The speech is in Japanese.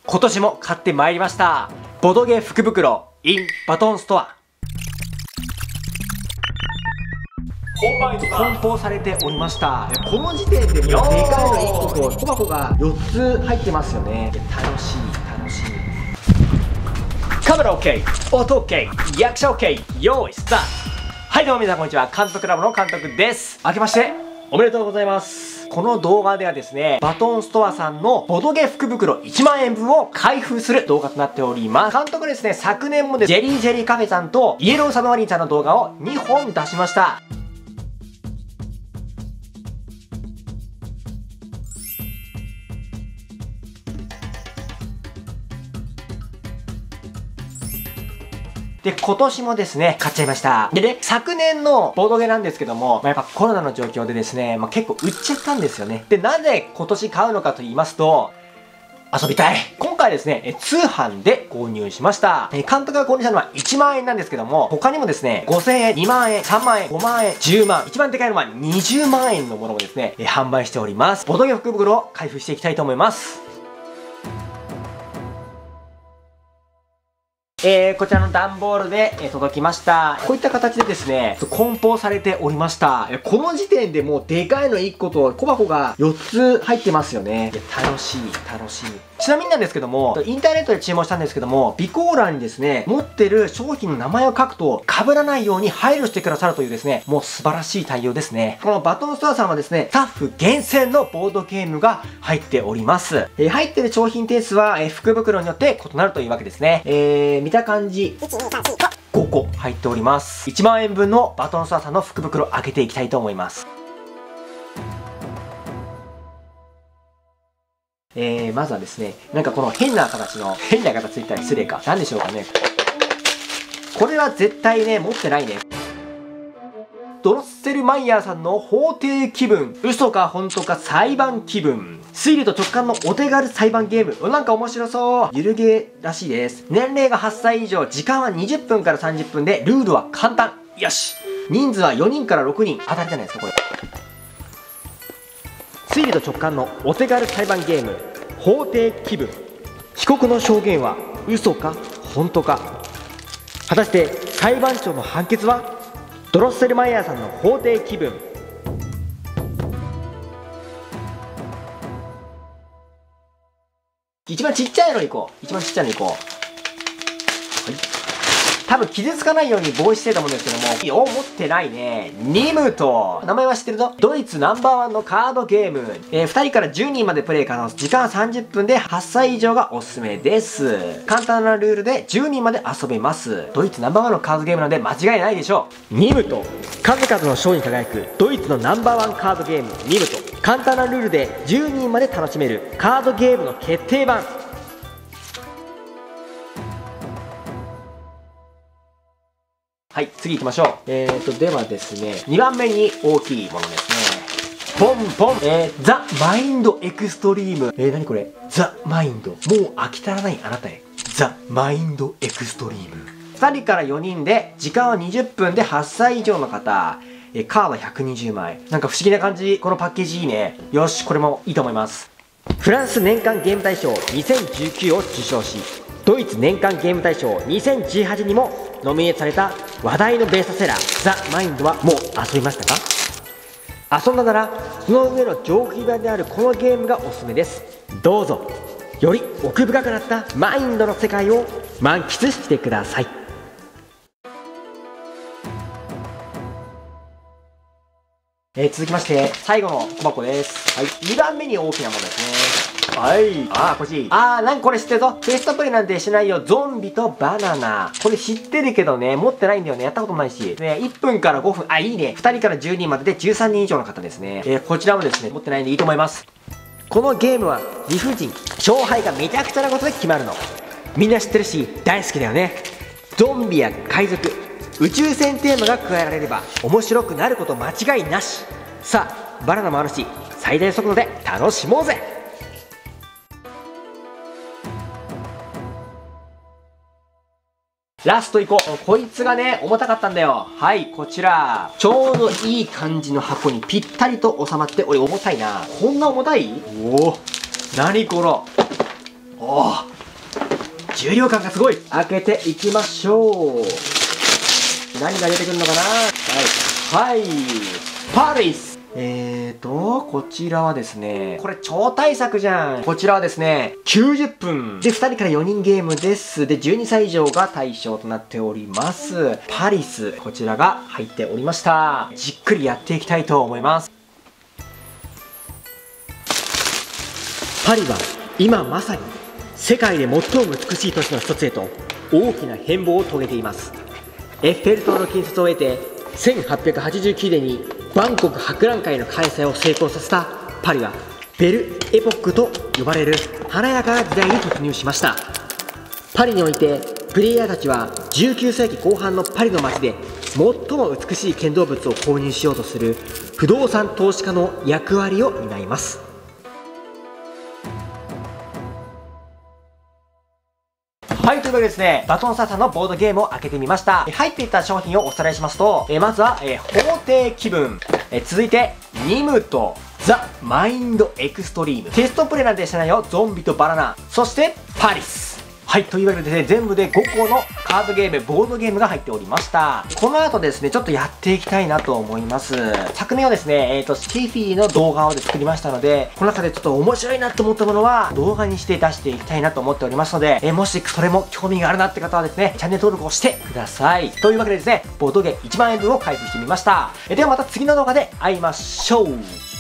今年も買ってまいりました。ボドゲ福袋 in バトンストア。梱包されておりました。この時点でもうでかいの1個と小箱が4つ入ってますよね。楽しい楽しい。カメラ OK、 音 OK、 役者 OK、 用意スタート。はいどうも皆さんこんにちは、監督ラボの監督です。明けましておめでとうございます。この動画ではですね、バトンストアさんのボドゲ福袋1万円分を開封する動画となっております。監督ですね、昨年もジェリージェリーカフェさんとイエローサブマリンさんの動画を2本出しました。で、今年もですね、買っちゃいました。でね、昨年のボードゲなんですけども、やっぱコロナの状況でですね、結構売っちゃったんですよね。で、なぜ今年買うのかと言いますと、遊びたい。今回ですね、通販で購入しました。監督が購入したのは1万円なんですけども、他にもですね、5000円、2万円、3万円、5万円、10万、一番でかいのは20万円のものもですね、販売しております。ボードゲ福袋を開封していきたいと思います。こちらの段ボールで、届きました。こういった形でですね、梱包されておりました。この時点でもうでかいの1個と小箱が4つ入ってますよね。楽しい、楽しい。ちなみになんですけども、インターネットで注文したんですけども、備考欄にですね、持ってる商品の名前を書くと被らないように配慮してくださるというですね、もう素晴らしい対応ですね。このバトンストアさんはですね、スタッフ厳選のボードゲームが入っております。入ってる商品点数は、福袋によって異なるというわけですね。見た感じ、5個入っております。1万円分のバトンストアさんの福袋開けていきたいと思います。まずはですね、なんかこの変な形って言ったら失礼か。何でしょうかね。これは絶対ね、持ってないね。ドロッセルマイヤーさんの法廷気分。嘘か本当か裁判気分。推理と直感のお手軽裁判ゲーム。なんか面白そう。ゆるゲーらしいです。年齢が8歳以上、時間は20分から30分で、ルールは簡単。よし。人数は4人から6人。当たりじゃないですか、これ。推理と直感のお手軽裁判ゲーム、法廷気分。被告の証言は嘘か本当か。果たして裁判長の判決は。ドロッセルマイヤーさんの法廷気分。一番ちっちゃいのいこう。はい。多分傷つかないように防止してたもんですけども、持ってないね。ニムト。名前は知ってるぞ。ドイツナンバーワンのカードゲーム。2人から10人までプレイ可能。時間は30分で8歳以上がおすすめです。簡単なルールで10人まで遊べます。ドイツナンバーワンのカードゲームなので間違いないでしょう。ニムト。数々の賞に輝くドイツのナンバーワンカードゲームニムト。簡単なルールで10人まで楽しめるカードゲームの決定版。はい、次行きましょう。ではですね、2番目に大きいものですね。ポンポン。ザ・マインド・エクストリーム。何これ？ザ・マインド。もう飽き足らないあなたへ。ザ・マインド・エクストリーム。2人から4人で、時間は20分で8歳以上の方。カード120枚。なんか不思議な感じ。このパッケージいいね。よし、これもいいと思います。フランス年間ゲーム大賞2019を受賞し、ドイツ年間ゲーム大賞2018にもノミネートされた話題のベースセラーザ・マインドはもう遊びましたか？遊んだならその上の上級版であるこのゲームがおすすめです。どうぞより奥深くなったマインドの世界を満喫してください。続きまして最後の小箱です。はい、2番目に大きなものですね。はい。こっち。なんかこれ知ってるぞ。テストプレイなんてしないよ。ゾンビとバナナ。これ知ってるけどね、持ってないんだよね。やったこともないし。ね、1分から5分。いいね。2人から10人までで13人以上の方ですね。こちらもですね、持ってないんでいいと思います。このゲームは理不尽。勝敗がめちゃくちゃなことで決まるの。みんな知ってるし、大好きだよね。ゾンビや海賊、宇宙船テーマが加えられれば面白くなること間違いなし。さあ、バナナもあるし、最大速度で楽しもうぜ。ラストいこう。こいつがね、重たかったんだよ。はい、こちら。ちょうどいい感じの箱にぴったりと収まって、俺重たいな。こんな重たい？おお。何これ。おお。 重量感がすごい。開けていきましょう。何が出てくるのかな。はい。はい。パリス。こちらはですね、これ超大作じゃん。こちらはですね、90分。で、2人から4人ゲームです。で、12歳以上が対象となっております。パリス。こちらが入っておりました。じっくりやっていきたいと思います。パリは今まさに世界で最も美しい都市の一つへと大きな変貌を遂げています。エッフェル塔の建設を得て1889年にバンコク博覧会の開催を成功させたパリはベルエポックと呼ばれる華やかな時代に突入しました。パリにおいてプレイヤーたちは19世紀後半のパリの街で最も美しい建造物を購入しようとする不動産投資家の役割を担います。はい、というわけでですね、バトンサーさんのボードゲームを開けてみました。入っていった商品をおさらいしますと、まずは、法廷気分。続いて、ニムとザ・マインド・エクストリーム。テストプレイなんてしてないよ、ゾンビとバナナ。そして、パリス。はい、というわけでですね、全部で5個のカードゲーム、ボードゲームが入っておりました。この後ですね、ちょっとやっていきたいなと思います。昨年はですね、スキフィーの動画を作りましたので、この中でちょっと面白いなと思ったものは、動画にして出していきたいなと思っておりますので、もしそれも興味があるなって方はですね、チャンネル登録をしてください。というわけでですね、ボードゲーム1万円分を開封してみました。ではまた次の動画で会いましょう。